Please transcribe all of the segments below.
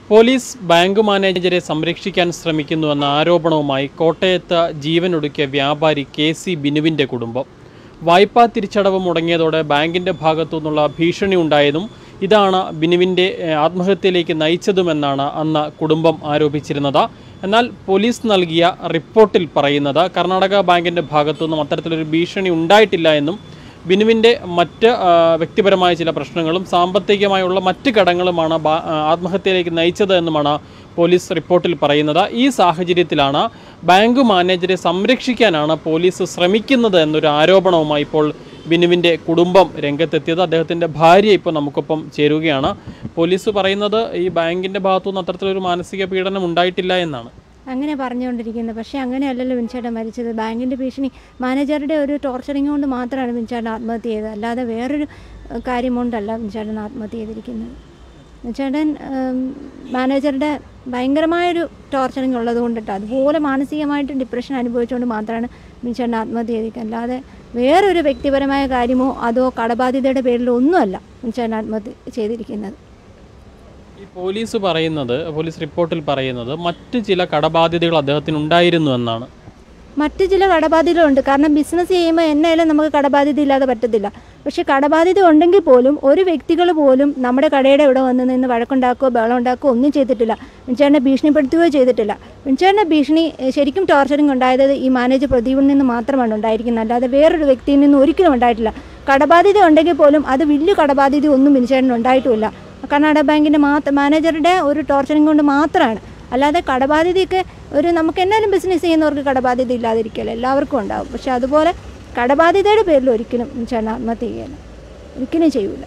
Police bank മാനേജരെ സംരക്ഷിക്കാൻ ശ്രമിക്കുന്നുവെന്ന ആരോപണവുമായി കോട്ടയത്ത് ജീവനൊടുക്കിയ വ്യാപാരി കെ.സി. ബിനുവിൻ്റെ കുടുംബം. വായ്പാ തിരിച്ചടവ് മുടങ്ങിയതോടെ ബാങ്കിൻ്റെ ഭാഗത്തുനിന്നുള്ള ഭീഷണി ഉണ്ടായതും ഇതാണ് ബിനുവിൻ്റെ ആത്മഹത്യയിലേക്ക് നയിച്ചതുമെന്നാണ് അന്ന് കുടുംബം ആരോപിച്ചിരുന്നത്. എന്നാൽ പോലീസ് നൽകിയ റിപ്പോർട്ടിൽ പറയുന്നത് കർണാടക ബാങ്കിൻ്റെ ഭാഗത്തുനിന്നും അത്തരത്തിലൊരു ഭീഷണി ഉണ്ടായിട്ടില്ല എന്നും ബിനുവിൻ്റെ മറ്റ് വ്യക്തിപരമായ ചില പ്രശ്നങ്ങളും സാമ്പത്തികമായുള്ള മറ്റ് ഘടകങ്ങളുമാണ് ആത്മഹത്യയിലേക്ക് നയിച്ചത് എന്നുമാണ് പോലീസ് റിപ്പോർട്ടിൽ പറയുന്നത്. ഈ സാഹചര്യത്തിലാണ് ബാങ്ക് മാനേജരെ സംരക്ഷിക്കാനാണ് പോലീസ് ശ്രമിക്കുന്നത് എന്നൊരു ആരോപണവുമായി ഇപ്പോൾ ബിനുവിൻ്റെ കുടുംബം രംഗത്തെത്തിയത്. അദ്ദേഹത്തിൻ്റെ ഭാര്യ ഇപ്പോൾ നമുക്കൊപ്പം ചേരുകയാണ്. പോലീസ് പറയുന്നത് ഈ ബാങ്കിൻ്റെ ഭാഗത്തുനിന്ന് അത്തരത്തിലൊരു മാനസിക പീഡനം ഉണ്ടായിട്ടില്ല എന്നാണ്. അങ്ങനെ പറഞ്ഞുകൊണ്ടിരിക്കുന്നത്. പക്ഷേ അങ്ങനെയല്ലല്ലോ ബിൻചേട്ടൻ മരിച്ചത്. ബാങ്കിൻ്റെ ഭീഷണി മാനേജറുടെ ഒരു ടോർച്ചറിങ് കൊണ്ട് മാത്രമാണ് ബിൻചേട്ടൻ ആത്മഹത്യ ചെയ്തത്. അല്ലാതെ വേറൊരു കാര്യം കൊണ്ടല്ല ബിൻചേട്ടൻ ആത്മഹത്യ ചെയ്തിരിക്കുന്നത്. ബിൻചേട്ടൻ മാനേജറുടെ ഭയങ്കരമായൊരു ടോർച്ചറിങ് ഉള്ളത് കൊണ്ടിട്ട് അതുപോലെ മാനസികമായിട്ട് ഡിപ്രഷൻ അനുഭവിച്ചുകൊണ്ട് മാത്രമാണ് ബിൻചേട്ടൻ ആത്മഹത്യ ചെയ്തിരിക്കുന്നത്. അല്ലാതെ വേറൊരു വ്യക്തിപരമായ കാര്യമോ അതോ കടബാധ്യതയുടെ പേരിലോ ഒന്നുമല്ല ബിൻചേട്ടൻ ആത്മഹത്യ ചെയ്തിരിക്കുന്നത്. ഈ പോലീസ് റിപ്പോർട്ടിൽ പറയുന്നത് മറ്റ് ചില കടബാധ്യതകൾ അദ്ദേഹത്തിന് ഉണ്ടായിരുന്നു എന്നാണ്. മറ്റ് ചില കടബാധ്യതകളുണ്ട്. കാരണം ബിസിനസ് ചെയ്യുമ്പോൾ എന്നായാലും നമുക്ക് കടബാധ്യത ഇല്ലാതെ പറ്റത്തില്ല. പക്ഷേ കടബാധ്യത ഉണ്ടെങ്കിൽ പോലും ഒരു വ്യക്തികൾ പോലും നമ്മുടെ കടയുടെ ഇവിടെ വന്ന് നിന്ന് വഴക്കുണ്ടാക്കുകയോ ബഹളം ഉണ്ടാക്കുകയോ ഒന്നും ചെയ്തിട്ടില്ല. ബിൻചേട്ടനെ ഭീഷണിപ്പെടുത്തുകയോ ചെയ്തിട്ടില്ല. ബിൻചേട്ടൻ്റെ ഭീഷണി ശരിക്കും ടോർച്ചറിങ് ഉണ്ടായത് ഈ മാനേജർ പ്രദീപിൽ നിന്ന് മാത്രമാണ് ഉണ്ടായിരിക്കുന്നത്. അല്ലാതെ വേറൊരു വ്യക്തിയിൽ നിന്ന് ഒരിക്കലും ഉണ്ടായിട്ടില്ല. കടബാധ്യത ഉണ്ടെങ്കിൽ പോലും അത് വലിയ കടബാധ്യത ഒന്നും ബിൻചേട്ടന് ഉണ്ടായിട്ടുമില്ല. കർണാടക ബാങ്കിൻ്റെ മാനേജറുടെ ഒരു ടോർച്ചറിങ് കൊണ്ട് മാത്രമാണ്. അല്ലാതെ കടബാധ്യതയൊക്കെ നമുക്ക് എന്നാലും ബിസിനസ് ചെയ്യുന്നവർക്ക് കടബാധ്യത ഇല്ലാതിരിക്കില്ല, എല്ലാവർക്കും ഉണ്ടാകും. പക്ഷെ അതുപോലെ കടബാധ്യതയുടെ പേരിൽ ഒരിക്കലും ചേട്ടൻ ആത്മഹത്യ ചെയ്യില്ല, ഒരിക്കലും ചെയ്യൂല.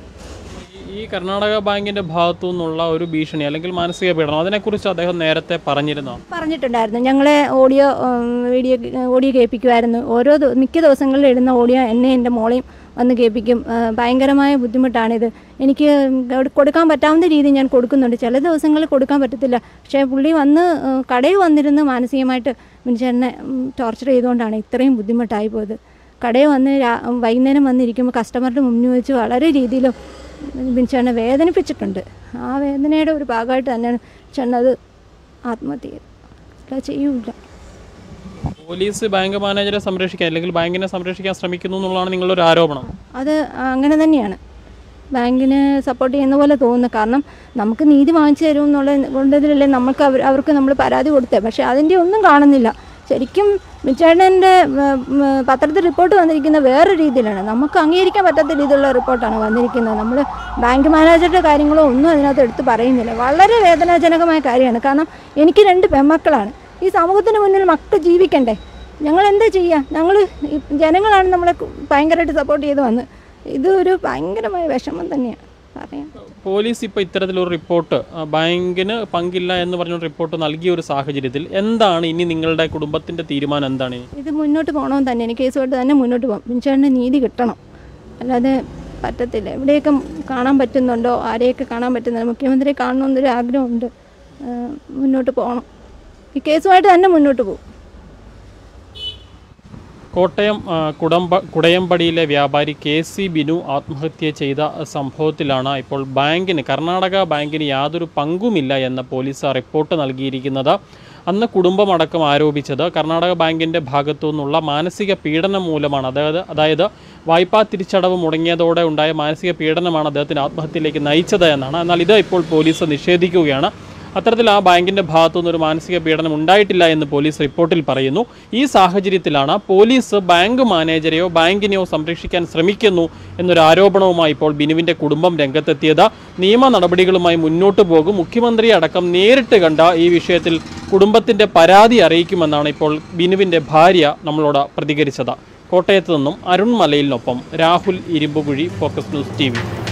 ഈ കർണാടക ബാങ്കിൻ്റെ ഭാഗത്തു നിന്നുള്ള ഒരു ഭീഷണി അല്ലെങ്കിൽ മാനസിക പീഡനം അതിനെക്കുറിച്ച് അദ്ദേഹം നേരത്തെ പറഞ്ഞിട്ടുണ്ടായിരുന്നു. ഞങ്ങളെ ഓഡിയോ കേൾപ്പിക്കുമായിരുന്നു. മിക്ക ദിവസങ്ങളിൽ ഇടുന്ന ഓഡിയോ എൻ്റെ മോളെയും വന്ന് കേൾപ്പിക്കും. ഭയങ്കരമായ ബുദ്ധിമുട്ടാണിത്. എനിക്ക് കൊടുക്കാൻ പറ്റാവുന്ന രീതി ഞാൻ കൊടുക്കുന്നുണ്ട്. ചില ദിവസങ്ങളിൽ കൊടുക്കാൻ പറ്റത്തില്ല. പക്ഷേ പുള്ളി കടയിൽ വന്നിരുന്ന് മാനസികമായിട്ട് ബിൻചേട്ടനെ ടോർച്ചർ ചെയ്തുകൊണ്ടാണ് ഇത്രയും ബുദ്ധിമുട്ടായി പോയത്. കടയിൽ വൈകുന്നേരം വന്നിരിക്കുമ്പോൾ കസ്റ്റമറുടെ മുന്നിൽ വെച്ച് വളരെ രീതിയിലും ബിൻചേട്ടനെ വേദനിപ്പിച്ചിട്ടുണ്ട്. ആ വേദനയുടെ ഒരു ഭാഗമായിട്ട് തന്നെയാണ് ചേട്ടൻ അത് ആത്മഹത്യ ചെയ്തത്. ചെയ്യൂല. പോലീസ് ബാങ്ക് മാനേജരെ സംരക്ഷിക്കാൻ അല്ലെങ്കിൽ ബാങ്കിനെ സംരക്ഷിക്കാൻ ശ്രമിക്കുന്നു എന്നുള്ളതാണ് നിങ്ങളൊരു ആരോപണം. അത് അങ്ങനെ തന്നെയാണ്. ബാങ്കിനെ സപ്പോർട്ട് ചെയ്യുന്ന പോലെ തോന്നുന്നു. കാരണം നമുക്ക് നീതി വാങ്ങിച്ചു തരും എന്നുള്ള കൊണ്ടതിലല്ലേ അവർക്ക് നമ്മൾ പരാതി കൊടുത്തേ. പക്ഷേ അതിൻ്റെ ഒന്നും കാണുന്നില്ല. ശരിക്കും ബിൻചേട്ടൻ്റെ പത്രത്തിൽ റിപ്പോർട്ട് വന്നിരിക്കുന്ന വേറെ രീതിയിലാണ്. നമുക്ക് അംഗീകരിക്കാൻ പറ്റാത്ത രീതിയിലുള്ള റിപ്പോർട്ടാണ് വന്നിരിക്കുന്നത്. നമ്മൾ ബാങ്ക് മാനേജറുടെ കാര്യങ്ങളോ ഒന്നും അതിനകത്ത് എടുത്ത് പറയുന്നില്ല. വളരെ വേദനാജനകമായ കാര്യമാണ്. കാരണം എനിക്ക് 2 പെൺമക്കളാണ്. ഈ സമൂഹത്തിന് മുന്നിൽ മക്കൾ ജീവിക്കണ്ടേ? ഞങ്ങൾ എന്താ ചെയ്യുക? ജനങ്ങളാണ് നമ്മളെ ഭയങ്കരമായിട്ട് സപ്പോർട്ട് ചെയ്ത് വന്ന്. ഇത് ഒരു ഭയങ്കരമായ വിഷമം തന്നെയാണ് പറയാം. പോലീസ് ഇപ്പോൾ ഇത്തരത്തിലൊരു റിപ്പോർട്ട് ബാങ്കിന് പങ്കില്ല എന്ന് പറഞ്ഞൊരു റിപ്പോർട്ട് നൽകിയ ഒരു സാഹചര്യത്തിൽ എന്താണ് ഇനി നിങ്ങളുടെ കുടുംബത്തിൻ്റെ തീരുമാനം? എന്താണ് ഇത്? മുന്നോട്ട് പോകണമെന്ന് തന്നെ കേസുമായിട്ട് തന്നെ മുന്നോട്ട് പോകും. ബിൻചേട്ടന് നീതി കിട്ടണം, അല്ലാതെ പറ്റത്തില്ല. എവിടെയൊക്കെ കാണാൻ പറ്റുന്നുണ്ടോ, ആരെയൊക്കെ കാണാൻ പറ്റുന്നുണ്ടോ, മുഖ്യമന്ത്രിയെ കാണണമെന്നൊരു ആഗ്രഹമുണ്ട്. മുന്നോട്ട് പോകണം. ഈ കേസുമായിട്ട് തന്നെ മുന്നോട്ട് പോകും. കോട്ടയം കുടയമ്പടിയിലെ വ്യാപാരി കെ.സി. ബിനു ആത്മഹത്യ ചെയ്ത സംഭവത്തിലാണ് ഇപ്പോൾ കർണാടക ബാങ്കിന് യാതൊരു പങ്കുമില്ല എന്ന പോലീസ് റിപ്പോർട്ട് നൽകിയിരിക്കുന്നത്. അന്ന് കുടുംബമടക്കം ആരോപിച്ചത് കർണാടക ബാങ്കിൻ്റെ ഭാഗത്തു നിന്നുള്ള മാനസിക പീഡനം മൂലമാണ്. അതായത് വായ്പാ തിരിച്ചടവ് മുടങ്ങിയതോടെ ഉണ്ടായ മാനസിക പീഡനമാണ് അദ്ദേഹത്തിന് ആത്മഹത്യയിലേക്ക് നയിച്ചത് എന്നാണ്. എന്നാൽ ഇത് ഇപ്പോൾ പോലീസ് നിഷേധിക്കുകയാണ്. അത്തരത്തിൽ ആ ബാങ്കിൻ്റെ ഭാഗത്തുനിന്നൊരു മാനസിക പീഡനം ഉണ്ടായിട്ടില്ല എന്ന് പോലീസ് റിപ്പോർട്ടിൽ പറയുന്നു. ഈ സാഹചര്യത്തിലാണ് പോലീസ് ബാങ്ക് മാനേജരെയോ ബാങ്കിനെയോ സംരക്ഷിക്കാൻ ശ്രമിക്കുന്നു എന്നൊരു ആരോപണവുമായി ഇപ്പോൾ ബിനുവിൻ്റെ കുടുംബം രംഗത്തെത്തിയത്. നിയമ നടപടികളുമായി മുന്നോട്ട് പോകും. മുഖ്യമന്ത്രി അടക്കം നേരിട്ട് കണ്ട ഈ വിഷയത്തിൽ കുടുംബത്തിൻ്റെ പരാതി അറിയിക്കുമെന്നാണ് ഇപ്പോൾ ബിനുവിൻ്റെ ഭാര്യ നമ്മളോട് പ്രതികരിച്ചത്. കോട്ടയത്ത് നിന്നും അരുൺ മലയിലിനൊപ്പം Rahul Irumbukuzhi, Focus News TV.